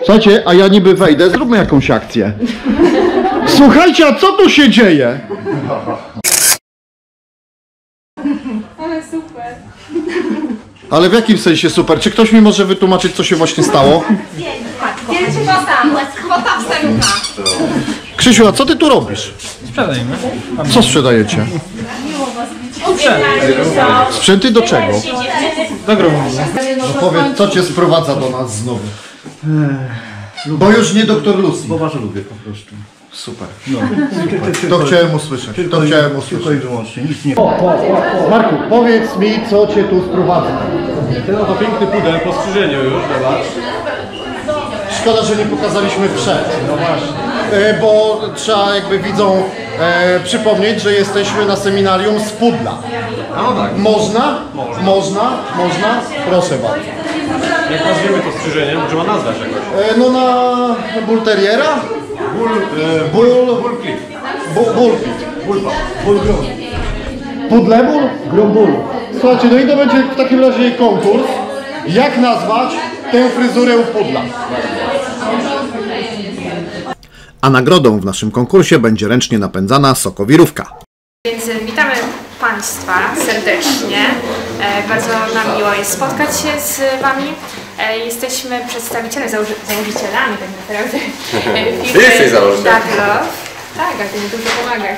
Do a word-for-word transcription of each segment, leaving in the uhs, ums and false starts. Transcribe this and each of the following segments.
Słuchajcie, a ja niby wejdę, zróbmy jakąś akcję. Słuchajcie, a co tu się dzieje? Ale super. Ale w jakim sensie super? Czy ktoś mi może wytłumaczyć, co się właśnie stało? Kwota wstępna. Krzysiu, a co ty tu robisz? Sprzedajmy. Co sprzedajecie? Sprzęty do czego? Do gromu. No powiedz, co cię sprowadza do nas znowu? Bo już nie doktor Lucy. Bo was lubię po prostu. Super. No. To chciałem usłyszeć. To chciałem usłyszeć. Tylko i wyłącznie, nic nie. Marku, powiedz mi, co cię tu sprowadza. Ten oto piękny pudel po strzyżeniu już, zobacz. Szkoda, że nie pokazaliśmy przed. No właśnie. E, bo trzeba jakby widzom e, przypomnieć, że jesteśmy na seminarium z Pudla. No tak. Można? Można. Można? Można? Proszę bardzo. Jak nazwiemy to strzyżenie, trzeba nazwać jakoś. E, no na Bull Terriera? Bull, e, Bull... bull clip. Bull... Bullpit. Bullpa. Bull Grum. Pudlebull? Grumbull. Słuchajcie, no i to będzie w takim razie konkurs. Jak nazwać tę fryzurę u Pudla? A nagrodą w naszym konkursie będzie ręcznie napędzana sokowirówka. Więc witamy Państwa serdecznie. E, bardzo nam miło jest spotkać się z Wami. E, jesteśmy przedstawicielami, założy założycielami tak naprawdę e, firmy jesteś założycielem. Duck Love. Tak, ale to mi dużo pomaga.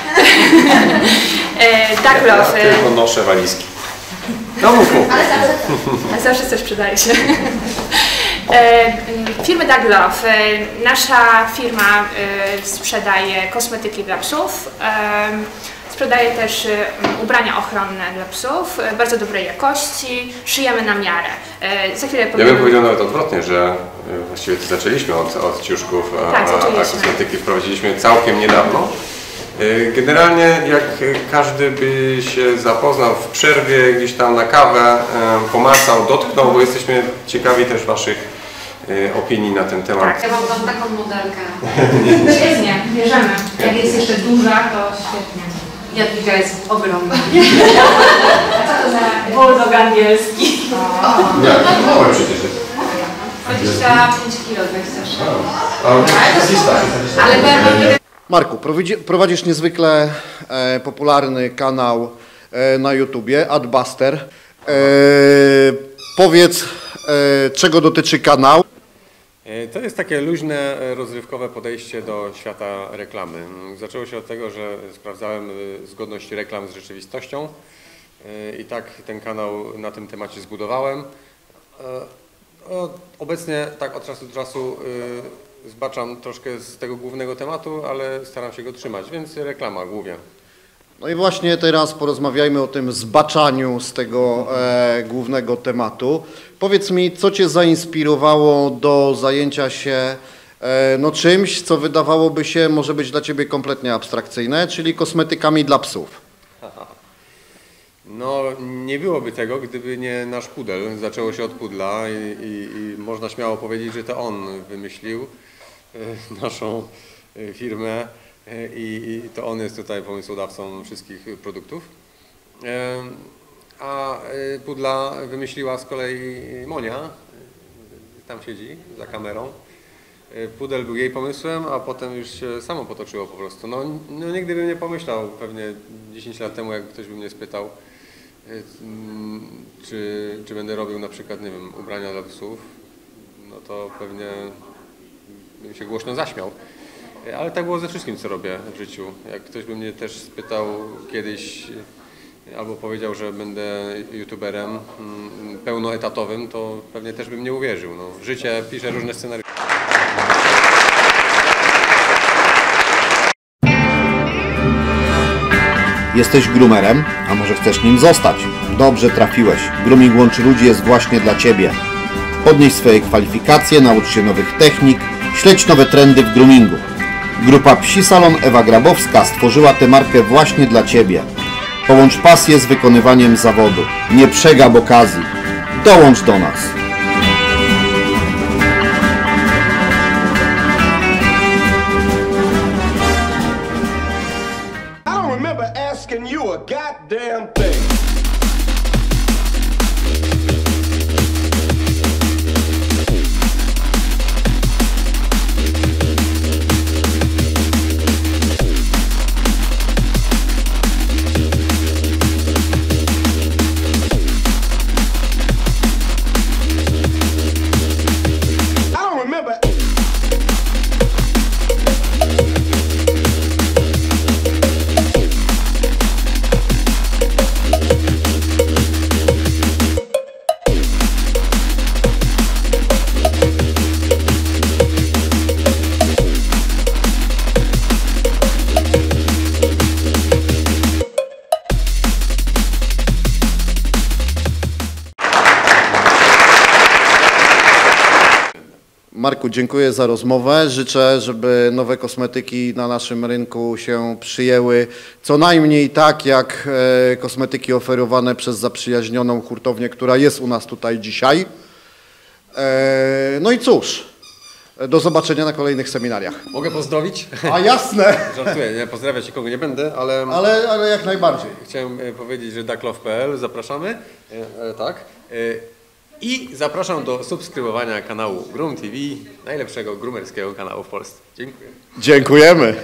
e, Duck Love. Ja tylko noszę walizki. No mów, mów. Ale zawsze, zawsze coś przydaje się. E, firmy Duck Love. E, nasza firma e, sprzedaje kosmetyki dla psów. E, Sprzedaje też ubrania ochronne dla psów, bardzo dobrej jakości, szyjemy na miarę. Za chwilę powiem... Ja bym powiedział nawet odwrotnie, że właściwie to zaczęliśmy od, od ciuszków, a, tak, a kosmetyki wprowadziliśmy całkiem niedawno. Generalnie jak każdy by się zapoznał w przerwie, gdzieś tam na kawę, pomacał, dotknął, bo jesteśmy ciekawi też Waszych opinii na ten temat. Tak, ja mam tam taką modelkę. Świetnie, bierzemy. Jak jest jeszcze duża, to świetnie. Jadwiga jest ogromna. A co to za bulldog angielski? Nie, to małe przecież jest. dwadzieścia pięć kilo, dwadzieścia sześć. Ale będę... Marku, prowadzi, prowadzisz niezwykle e, popularny kanał e, na YouTubie, Adbuster. E, powiedz, e, czego dotyczy kanał? To jest takie luźne, rozrywkowe podejście do świata reklamy. Zaczęło się od tego, że sprawdzałem zgodność reklam z rzeczywistością i tak ten kanał na tym temacie zbudowałem. Obecnie tak od czasu do czasu zbaczam troszkę z tego głównego tematu, ale staram się go trzymać, więc reklama głównie. No i właśnie teraz porozmawiajmy o tym zbaczaniu z tego e, głównego tematu. Powiedz mi, co Cię zainspirowało do zajęcia się e, no, czymś, co wydawałoby się może być dla Ciebie kompletnie abstrakcyjne, czyli kosmetykami dla psów? No nie byłoby tego, gdyby nie nasz pudel. Zaczęło się od pudla i, i, i można śmiało powiedzieć, że to on wymyślił e, naszą e, firmę. I, I to on jest tutaj pomysłodawcą wszystkich produktów. A pudla wymyśliła z kolei Monia, tam siedzi za kamerą. Pudel był jej pomysłem, a potem już się samo potoczyło po prostu. No, no nigdy bym nie pomyślał, pewnie dziesięć lat temu, jak ktoś by mnie spytał, czy, czy będę robił na przykład, nie wiem, ubrania dla psów, no to pewnie bym się głośno zaśmiał. Ale tak było ze wszystkim, co robię w życiu. Jak ktoś by mnie też spytał kiedyś, albo powiedział, że będę youtuberem pełnoetatowym, to pewnie też bym nie uwierzył. No, życie pisze różne scenariusze. Jesteś groomerem, a może chcesz nim zostać? Dobrze trafiłeś. Grooming łączy ludzi jest właśnie dla Ciebie. Podnieś swoje kwalifikacje, naucz się nowych technik, śledź nowe trendy w groomingu. Grupa Psi Salon Ewa Grabowska stworzyła tę markę właśnie dla Ciebie. Połącz pasję z wykonywaniem zawodu. Nie przegap okazji. Dołącz do nas. I don't remember asking you a goddamn thing. Marku, dziękuję za rozmowę. Życzę, żeby nowe kosmetyki na naszym rynku się przyjęły co najmniej tak, jak e, kosmetyki oferowane przez zaprzyjaźnioną hurtownię, która jest u nas tutaj dzisiaj. E, no i cóż, do zobaczenia na kolejnych seminariach. Mogę pozdrowić? A jasne! Żartuję, nie, pozdrawiać nikogo nie będę, ale... Ale, ale jak najbardziej. Chciałem e, powiedzieć, że ducklof kropka p l zapraszamy, e, e, tak. E, I zapraszam do subskrybowania kanału Groom T V, najlepszego groomerskiego kanału w Polsce. Dziękuję. Dziękujemy.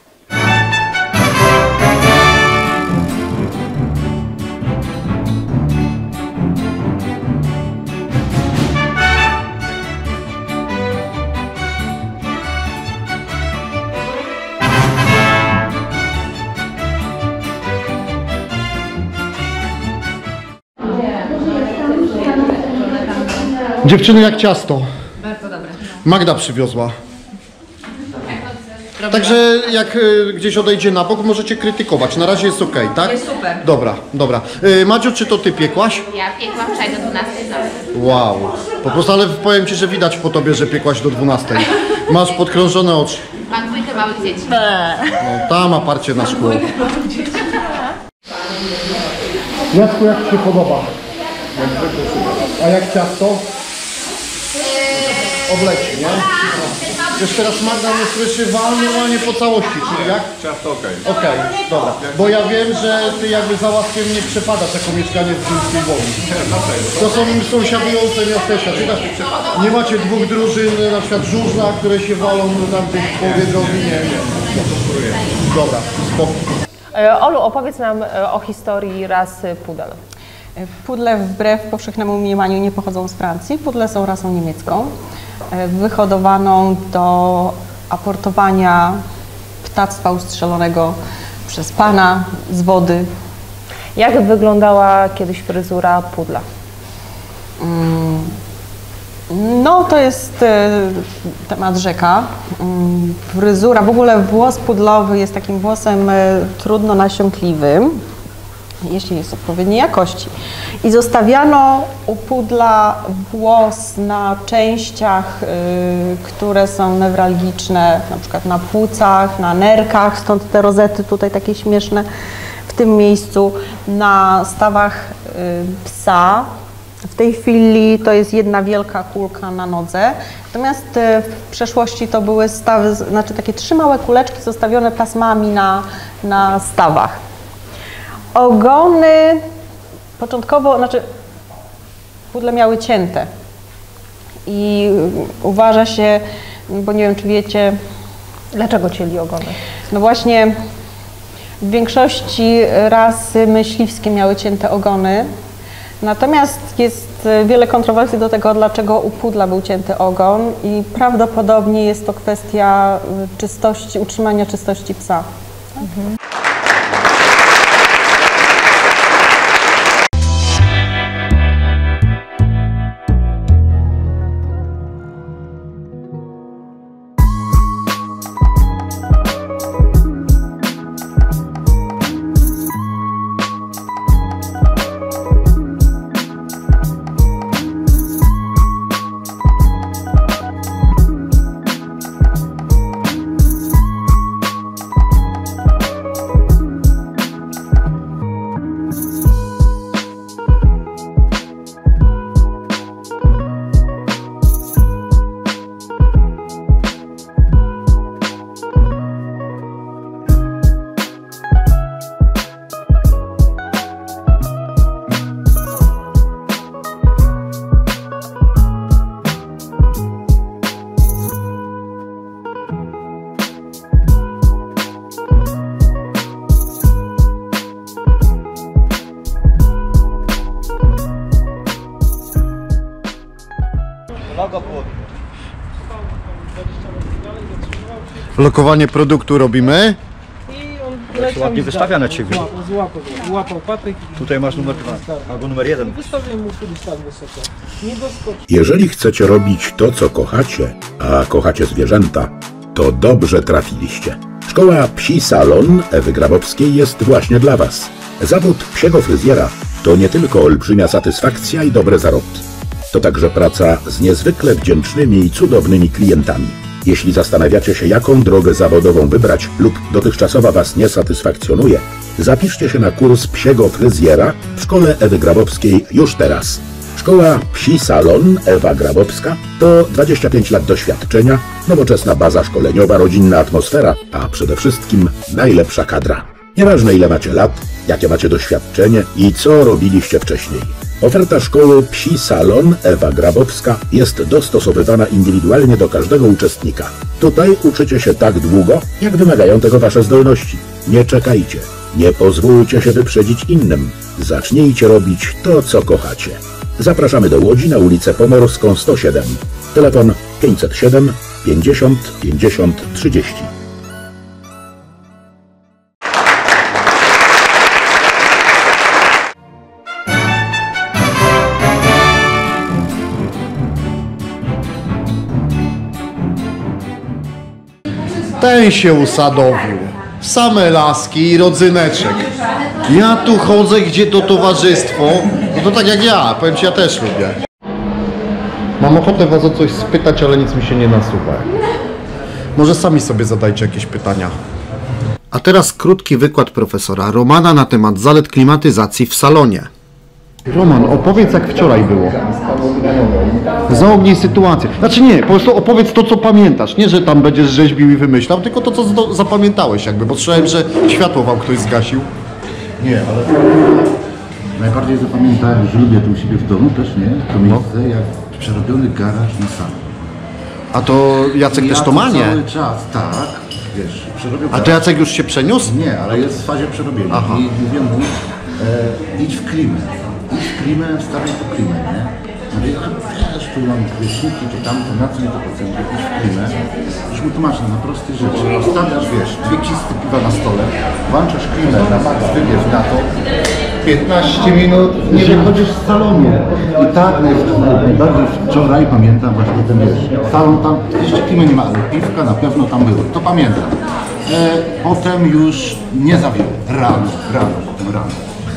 Dziewczyny, jak ciasto. Bardzo dobre. Magda przywiozła. Także jak y, gdzieś odejdzie na bok, możecie krytykować. Na razie jest ok, tak? Jest super. Dobra, dobra. Y, Madziu, czy to ty piekłaś? Ja piekłam wczoraj do dwunastej w nocy. Wow. Po prostu, ale powiem ci, że widać po tobie, że piekłaś do dwunastej. Masz podkrążone oczy. Mam dwójkę małych dzieci. No, tam oparcie na szkło. Jacku, jak ci się podoba? A jak ciasto? Obleci, nie? Już teraz Magda nie słyszy walnie po całości, czyli jak? Ciasto okej. Okej, dobra. Bo ja wiem, że ty jakby za łaskiem nie przepadasz jako mieszkaniec Górskiej Woli. To są sąsiadujące miasteczka. Czy tak, nie macie dwóch drużyn, na przykład żużla, które się walą tam gdzieś w połowie drogi? Nie, nie. Dobra, spokój. Olu, opowiedz nam o historii rasy pudel. Pudle wbrew powszechnemu mniemaniu nie pochodzą z Francji. Pudle są rasą niemiecką, wyhodowaną do aportowania ptactwa ustrzelonego przez pana z wody. Jak wyglądała kiedyś fryzura pudla? No to jest temat rzeka. Fryzura, w ogóle włos pudlowy jest takim włosem trudno nasiąkliwym, jeśli jest odpowiedniej jakości. I zostawiano u pudla włos na częściach, y, które są newralgiczne, na przykład na płucach, na nerkach, stąd te rozety tutaj takie śmieszne w tym miejscu, na stawach y, psa. W tej chwili to jest jedna wielka kulka na nodze, natomiast y, w przeszłości to były stawy, znaczy takie trzy małe kuleczki zostawione pasmami na, na stawach. Ogony początkowo, znaczy pudle miały cięte i uważa się, bo nie wiem czy wiecie, Dlaczego cięli ogony? no właśnie w większości rasy myśliwskie miały cięte ogony, natomiast jest wiele kontrowersji do tego, dlaczego u pudla był cięty ogon i prawdopodobnie jest to kwestia czystości, utrzymania czystości psa. Mhm. Lokowanie produktu robimy. Jak się ładnie wystawia na ciebie. Złapał, złapał patyk. Tutaj masz numer dwa, albo numer jeden. Wystawię mu kiedyś tak wysoko. Nie doskoczy. Jeżeli chcecie robić to, co kochacie, a kochacie zwierzęta, to dobrze trafiliście. Szkoła Psi Salon Ewy Grabowskiej jest właśnie dla Was. Zawód psiego fryzjera to nie tylko olbrzymia satysfakcja i dobre zarobki. to także praca z niezwykle wdzięcznymi i cudownymi klientami. Jeśli zastanawiacie się, jaką drogę zawodową wybrać lub dotychczasowa Was nie satysfakcjonuje, zapiszcie się na kurs psiego fryzjera w szkole Ewy Grabowskiej już teraz. Szkoła Psi Salon Ewa Grabowska to dwadzieścia pięć lat doświadczenia, nowoczesna baza szkoleniowa, rodzinna atmosfera, a przede wszystkim najlepsza kadra. Nieważne ile macie lat, jakie macie doświadczenie i co robiliście wcześniej. Oferta szkoły Psi Salon Ewa Grabowska jest dostosowywana indywidualnie do każdego uczestnika. Tutaj uczycie się tak długo, jak wymagają tego Wasze zdolności. Nie czekajcie, nie pozwólcie się wyprzedzić innym. Zacznijcie robić to, co kochacie. Zapraszamy do Łodzi na ulicę Pomorską sto siedem. Telefon pięćset siedem pięćdziesiąt pięćdziesiąt trzydzieści. Ten się usadowił. Same laski i rodzyneczek. Ja tu chodzę, gdzie to towarzystwo. No to tak jak ja, powiem ci, ja też lubię. Mam ochotę was o coś spytać, ale nic mi się nie nasuwa. Może sami sobie zadajcie jakieś pytania. A teraz krótki wykład profesora Romana na temat zalet klimatyzacji w salonie. Roman, opowiedz jak wczoraj było. Zaognij sytuację. Znaczy nie, po prostu opowiedz to, co pamiętasz. Nie, że tam będziesz rzeźbił i wymyślał, tylko to, co zapamiętałeś jakby, bo słyszałem, że światło wam ktoś zgasił. Nie, ale najbardziej zapamiętałem, że lubię tu u siebie w domu też, nie? To miejsce jak przerobiony garaż na sam. A to Jacek też to ma, nie? cały czas, tak, wiesz, przerobił A to Jacek już się przeniósł? Nie, ale jest w fazie przerobienia. Aha. I mówię mu, e, idź w klimę. Idź w klimę, wstawię po klimę, nie? Mówię, wiesz, tu mam głośniki, czy tam, to na co nie to potrzebuje, idź w klimę. Już mu tłumaczę na proste rzeczy. Stawiasz, wiesz, dwie kisty piwa na stole, włączasz klimę na maks, wybierz na to. piętnaście minut, nie wychodzisz z salonu. I tak najbardziej wczoraj pamiętam właśnie ten wiesz, salon tam, jeszcze klimy nie ma, ale piwka na pewno tam było, to pamiętam. E, potem już nie zawiódł, rano, rano, potem rano.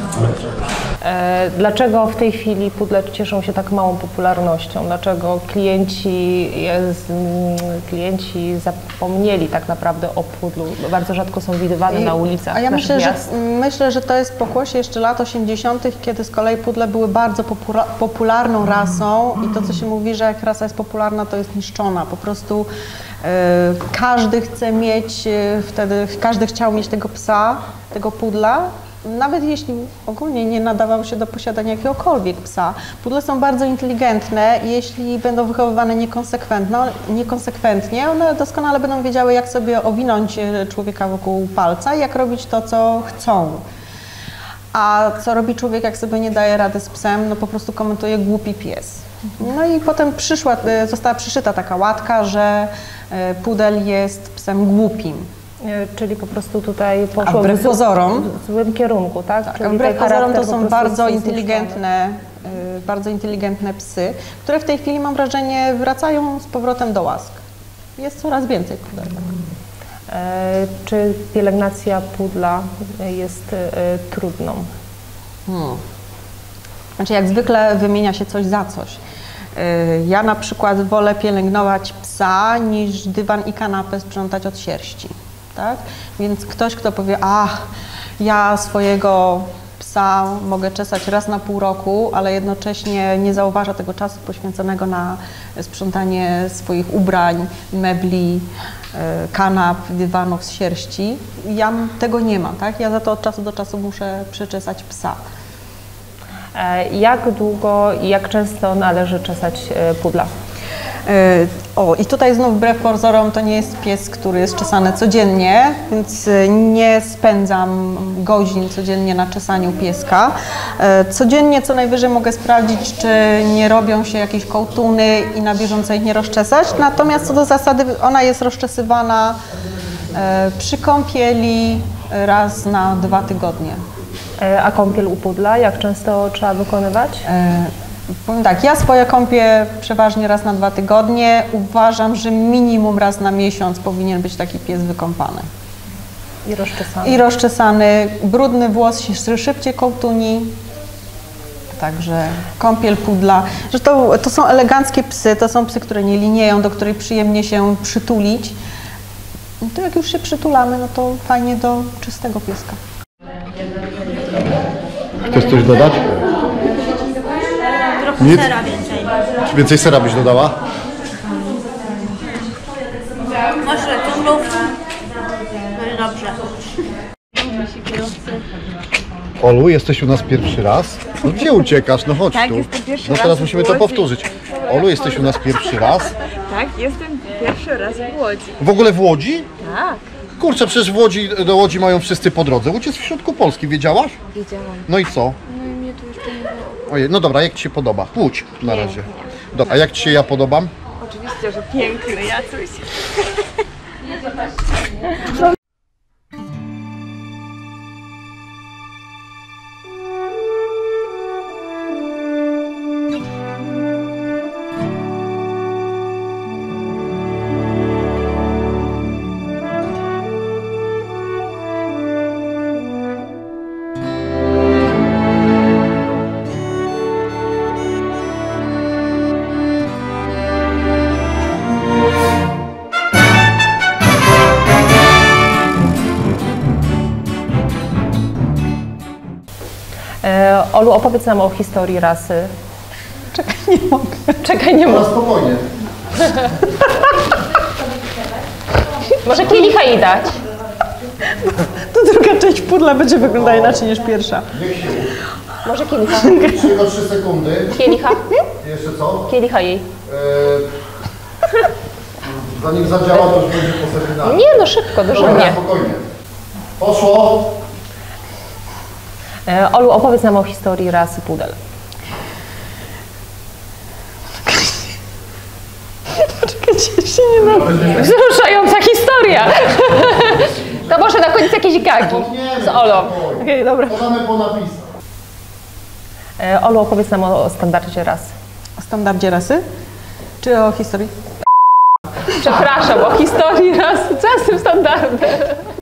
E, dlaczego w tej chwili pudle cieszą się tak małą popularnością? Dlaczego klienci, jest, mm, klienci zapomnieli tak naprawdę o pudlu? Bardzo rzadko są widywane na ulicach A ja naszych myślę, miast. że, myślę, że to jest pokłosie jeszcze lat osiemdziesiątych, kiedy z kolei pudle były bardzo popula popularną rasą i to, co się mówi, że jak rasa jest popularna, to jest niszczona. Po prostu e, każdy chce mieć, e, wtedy każdy chciał mieć tego psa, tego pudla. Nawet jeśli ogólnie nie nadawał się do posiadania jakiegokolwiek psa. Pudle są bardzo inteligentne i jeśli będą wychowywane niekonsekwentnie, one doskonale będą wiedziały, jak sobie owinąć człowieka wokół palca i jak robić to, co chcą. A co robi człowiek, jak sobie nie daje rady z psem? No po prostu komentuje głupi pies. No i potem przyszła, została przyszyta taka łatka, że pudel jest psem głupim. Czyli po prostu tutaj poszło A wbrew w, pozorom, w złym kierunku, tak? tak Czyli wbrew pozorom to są bardzo jest inteligentne, y, bardzo inteligentne psy, które w tej chwili, mam wrażenie, wracają z powrotem do łask. Jest coraz więcej pudel. E, czy pielęgnacja pudla jest e, trudną? Hmm. Znaczy, jak zwykle wymienia się coś za coś. Y, ja na przykład wolę pielęgnować psa, niż dywan i kanapę sprzątać od sierści. Tak? Więc ktoś, kto powie, ach, ja swojego psa mogę czesać raz na pół roku, ale jednocześnie nie zauważa tego czasu poświęconego na sprzątanie swoich ubrań, mebli, kanap, dywanów z sierści. Ja tego nie mam, tak? Ja za to od czasu do czasu muszę przeczesać psa. Jak długo i jak często należy czesać pudla? O, i tutaj znów wbrew pozorom to nie jest pies, który jest czesany codziennie, więc nie spędzam godzin codziennie na czesaniu pieska. Codziennie co najwyżej mogę sprawdzić, czy nie robią się jakieś kołtuny i na bieżąco ich nie rozczesać. Natomiast co do zasady ona jest rozczesywana przy kąpieli raz na dwa tygodnie. A kąpiel u pudla jak często trzeba wykonywać? Powiem tak, ja swoje kąpię przeważnie raz na dwa tygodnie. Uważam, że minimum raz na miesiąc powinien być taki pies wykąpany. I rozczesany. I rozczesany. Brudny włos się szybciej kołtuni. Także kąpiel pudla. Zresztą to są eleganckie psy, to są psy, które nie linieją, do których przyjemnie się przytulić. No to jak już się przytulamy, no to fajnie do czystego pieska. Chcesz coś dodać? Trochę Nic? sera więcej. Więcej sera byś dodała? Może królów. No i dobrze. Olu, jesteś u nas pierwszy raz. No gdzie uciekasz? No chodź Tak, tu. jestem pierwszy No raz teraz w musimy to Łodzi. powtórzyć. Olu, jesteś u nas pierwszy raz. Tak, jestem pierwszy raz w Łodzi. W ogóle w Łodzi? Tak, Kurczę, przecież w Łodzi, do Łodzi mają wszyscy po drodze. Łódź jest w środku Polski, wiedziałaś? wiedziałam. No i co? No i mnie tu jeszcze nie było. Ojej, no dobra, jak Ci się podoba? Łódź na razie. Dobra, a jak Ci się ja podobam? Oczywiście, że piękny, Jacuś. E, Olu, opowiedz nam o historii rasy. Czekaj, nie mogę. Czekaj, nie No mogę. spokojnie. Może kielicha jej dać? To druga część pudla będzie wyglądała inaczej niż pierwsza. Może kielicha? Tylko trzy sekundy. Kielicha? Jeszcze co? Kielicha jej. Eee, zanim zadziała, to już będzie po seminarium. Nie, no szybko, dużo Dobra, nie. spokojnie. Poszło. E, Olu, opowiedz nam o historii rasy pudel. Czekajcie, się nie da. Wzruszająca historia! To może na koniec jakieś gagi z Olą. Okej, okay, dobra. Podamy po napisach. E, Olu, opowiedz nam o, o standardzie rasy. O standardzie rasy? Czy o historii? Przepraszam, o historii rasy. Co z tym standardem?